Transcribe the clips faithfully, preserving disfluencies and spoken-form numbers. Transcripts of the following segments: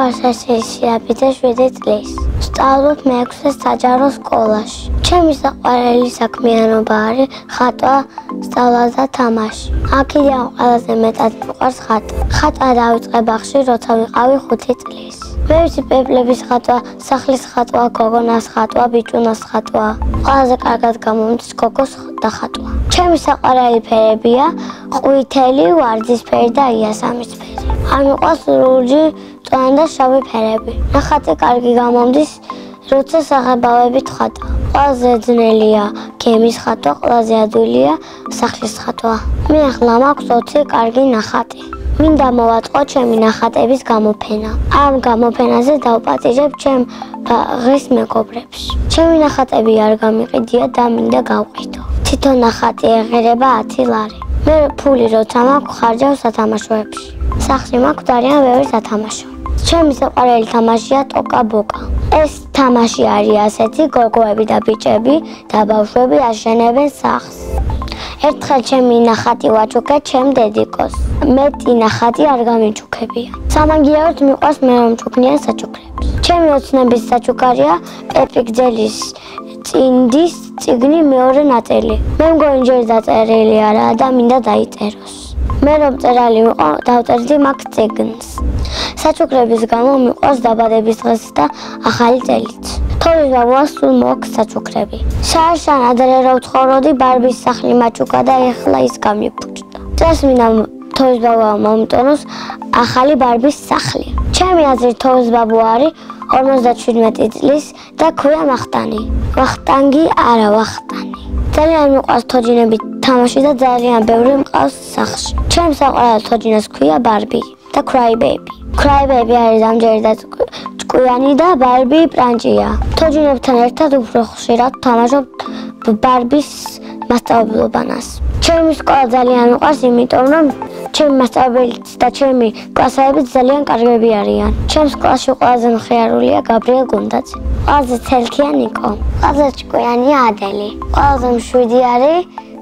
მიყვარს სიაფიცე შვიდი წლის. ვსწავლობ მეექვსე საჯარო სკოლაში. ჩემი საყვარელი საქმიანობა არის ხატვა, სწავლა და თამაში. აქედან ყველაზე მეტად მიყვარს ხატვა. ხატვა დავიწყე ბაღში, როცა ვიყავი ხუთი წლის. მე ვიცი პეპლების ხატვა, სახლის ხატვა, გოგონას ხატვა, ბიჭუნას ხატვა. ყველაზე კარგად გამომდის გოგოს და ხატვა. ჩემი საყვარელი ფერებია ყვითელი, ვარდისფერი და იასამნისფერი. არ მიყვარს ლურჯი, წვანი და შავი ფერები. ნახატი კარგი გამომდის, როცა საღებავებით ხატვა. ყველაზე ძნელია გემის ხატვა, ყველაზე ადვილია სახლის ხატვა. მე ახლა მაქვს ოცი კარგი ნახატი. მინდა მოვაწყო ჩემი ნახატების გამოფენა. ამ გამოფენაზე დავპატიჟებ ჩემ ბაღის მეგობრებს. ჩემი ნახატები არ გამიყიდია და მინდა გავყიდო. თითო ნახატი ეღირება ათი ლარი. მე ფული როცა მაქვს ხარჯავ სათამაშოებში. სახლში მაქვს ძალიან ბევრი სათამაშო. ჩემი საყვარელი თამაშია ტოკა-ბოკა. ეს თამაში არის ასეთი, გოგოები და ბიჭები და ბავშვები აშენებენ სახლს. ერთხელ ჩემი ნახატი ვაჩუქე ჩემ დედიკოს. მეტი ნახატი არ გამიჩუქებია. სამაგიეროდ მიყვარს მე რომ ჩუქნიან საჩუქრებს. ჩემი ოცნების საჩუქარია პეპი გძელის წინდის წიგნი მეორე ნაწილი. მე მგონი ჯერ დაწერილი არაა და მინდა დაიწეროს. მე რომ წერალი ვიყო, დავწერდი მაგ წიგნს. საჩუქრების გამო მიყვარს დაბადების დღეს და ახალი წელიც. თორის ბაბუა სულ მოაქვს საჩუქრები. შარშან ადრე რო ვცხოვრობდი, ბარბის სახლი მაჩუკა და ეხლა ის გამიფუჭდა. წელს მინდა თორის ბაბუა მომიტანოს ახალი ბარბის სახლი. ჩემი აზრით თორის ბაბუა არის ორმოცდაშვიდმეტი წლის და ქვია ვახტანი. ვახტანგი არა ვახტანი. ძალიან მიყვარს თოჯინებით თამაში და ძალიან ბევრი მყავს სახლში. ჩემს საყვარელ თოჯინას ქვია ბარბი და კრაიბეიბი. კრაიბეიბი არის ამჯერი და ჭკვიანი და ბარბი პრანჭია. თოჯინებთან ერთად უფრო ხშირად თამაშობ ბარბის მასწავლებლობანას. ჩემი სკოლა ძალიან მიყვარს, იმიტომ რომ ჩემი მასწავლებელიც და ჩემი კლასელები ძალიან კარგები არიან. ჩემს კლასში ყველაზე მხიარულია გაბრიელ გუნდაძე. ყველაზე ცელქია ნიკო. ყველაზე ჭკვიანია ადელი. ყველაზე მშვიდი არის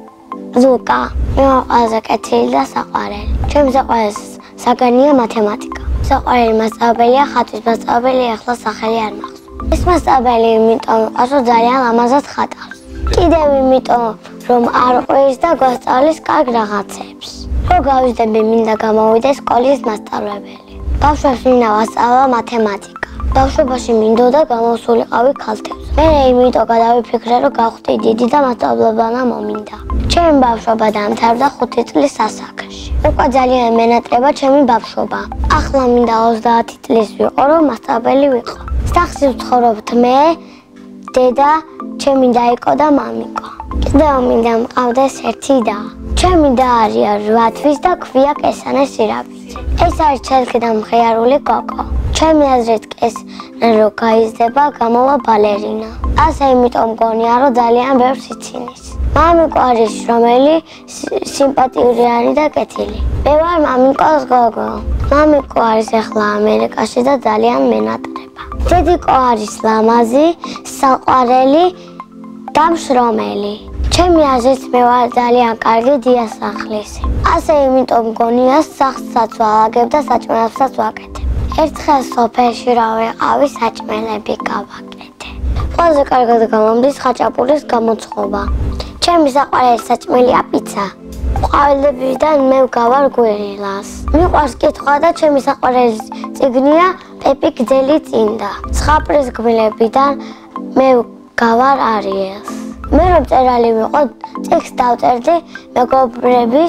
ზუკა. მე ყველაზე კეთილი და საყვარელი. ჩემი საყვარელი საგანია მათემატიკა. საყვარელი მასწავლებელია ხატვის მასწავლებელი, ახლა სახელი არ მახსოვს. ეს მასწავლებელი იმიტომ მიყვარს, რომ ძალიან ლამაზად ხატავს. კიდევ იმიტომ რომ არ ყვრის და გვასწავლის კარგ რაღაცებს. რო გავიზრდები, მინდა გამოვიდე სკოლის მასწავლებელი. ბავშვებს მინდა ვასწავლა მათემატიკა. ბავშვობაში მინდოდა გამოსულიყავი ქალთევზე. მე იმიტომ გადავიფიქრე, რომ გავხდი დიდი და მასწავლებანა მომინდა. ჩემი ბავშვობა დაამთავრდა ხუთი წლის ასაკში. უკვე ძალიან მენატრება ჩემი ბავშვობა. ახლა მინდა ოცდაათი წლის ვიყო, რომ მასწავლებელი ვიყო. სახლში ვცხოვრობთ მე, დედა, ჩემი დაიკო და მამიკო. კიდევ მინდა მყავდეს ერთი და. ჩემი და არია რვა თვის და ქვია კესანე სირაბიძე. ეს არის ჩელქი და მხიარული გოგო. ჩემი აზრით კესანე რო გაიზრდება, გამოვა ბალერინა. ასე იმიტომ მგონია, რომ ძალიან ბევრს ცინის. მამიკო არის შრომელი, სიმპათიური და კეთილი. მე ვარ მამიკოს გოგო. მამიკო არის ახლა ამერიკაში და ძალიან მენატრება. დედიკო არის ლამაზი, საყვარელი და მშრომელი. ჩემი აზრით მე ვარ ძალიან კარგი დიასახლისი. ასე იმიტომ მგონია სახლსაც ვალაგებ და საჭმელებსაც ვაკეთებ. ერთხელ სოფელში რა ვიყავი, საჭმელები გავაკეთე. ყველაზე კარგად გამომდის ხაჭაპურის გამოცხობა. ჩემი საყვარელი საჭმელია პიცა. ყვავილებიდან მე ვგავარ გვირილას. მიყვარს კითხვა და ჩემი საყვარელი წიგნია პეპი გძელი წინდა. ცხაპრის გმილებიდან მე ვგავარ არიელს. მე რომ წერალი ვიყო, წიგნს დავწერდი მეგობრების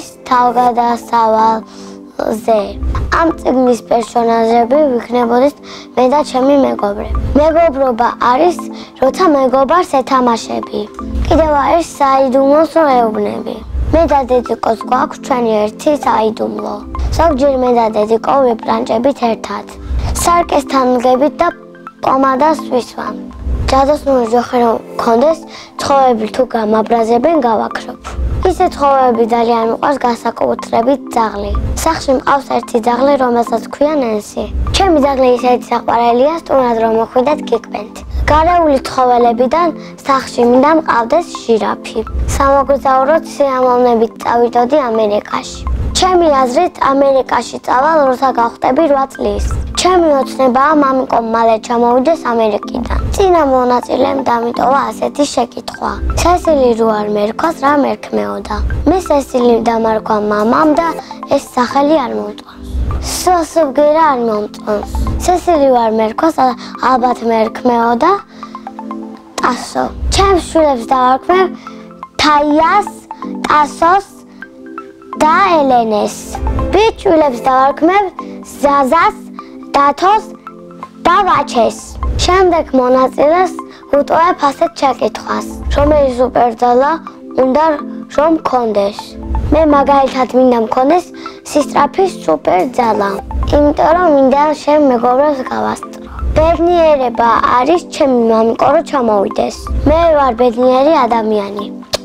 თავგადასავალზე. ამ წიგნის პერსონაჟები ვიქნებოდით მე და ჩემი მეგობრები. მეგობრობა არის, როცა მეგობარს ეთამაშები. კიდევ არის საიდუმლოს ეუბნები. მე და დედიკოს გვაქვს ჩვენი ერთი საიდუმლო. ზოგჯერ მე და დედიკო ვიბრანჭებით ერთად. სარკესთან ვგებით და პომადას ვისვამ. ჯადოსნური ჯოხი რომ მქონდეს, ცხოველები თუ გამაბრაზებენ გავაქრობ. ისე ცხოველები ძალიან მიყვარს განსაკუთრებით ძაღლი. სახლში მყავს ერთი ძაღლი, რომელსაც ქვია ნენსი. ჩემი ძაღლი ისეთი საყვარელია, სტუმრად რომ მოხვიდეთ გიკვენთ. გარეული ცხოველებიდან სახლში მინდა მყავდეს ჟირაფი. სამოგზაუროდ სიამოვნებით წავიდოდი ამერიკაში. ჩემი აზრით ამერიკაში წავალ, როცა გავხდები რვა წლის. ჩემი ოცნებაა მამიკომ მალე ჩამოვიდეს ამერიკიდან. წინა მონაწილემ დამიტოვა ასეთი შეკითხვა. სესილი რო არ მერქოს, რა მერქმეოდა? მე სესილი დამარქვა მამამ და ეს სახელი არ მომწონს. სოსუბგერა არ მომწონს. სესილი ვარ მერქოს, ალბათ მერქმეოდა ტასო. ჩემს შვილებს დავარქმევ თაიას, ტასოს და ელენეს. ბიჭვილებს დავარქმევ ზაზას, დათოს და ვაჩეს. შემდეგ მონაწილეს ვუტყუებ ასეთ შეკითხვას. რომელი სუპერძალა უნდა რომ მქონდეს? მე მაგალითად მინდა მქონდეს სისწრაფის სუპერძალა. იმიტომ რომ მინდა შენ მეგობრებს გავასწრო. ბედნიერება არის ჩემი მამიკო რომ ჩამოვიდეს. მე ვარ ბედნიერი ადამიანი.